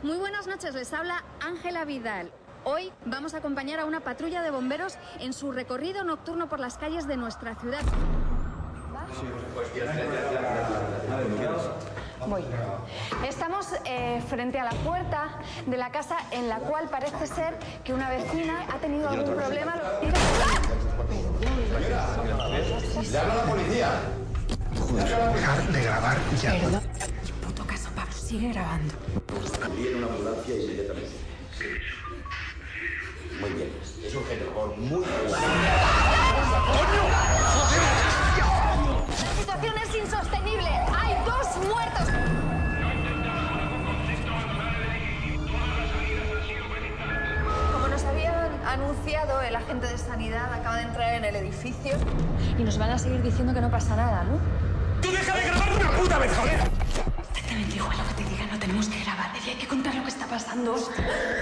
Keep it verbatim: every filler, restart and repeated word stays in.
Muy buenas noches, les habla Ángela Vidal. Hoy vamos a acompañar a una patrulla de bomberos en su recorrido nocturno por las calles de nuestra ciudad. Voy. Estamos eh, frente a la puerta de la casa en la cual parece ser que una vecina ha tenido algún problema. ¡Le habla a la policía! Joder, dejar de grabar ya. Perdón. Puto caso, Pablo, sigue grabando. Viene una ambulancia inmediatamente. Muy bien. Es un género muy bueno. La situación es insostenible. Hay dos muertos. Como nos habían anunciado, el agente de sanidad acaba de entrar en el edificio y nos van a seguir diciendo que no pasa nada, ¿no? ¡Tú deja de grabar una puta vez, joder! Exactamente igual lo que te diga, no tenemos que grabar. Y hay que contar lo que está pasando.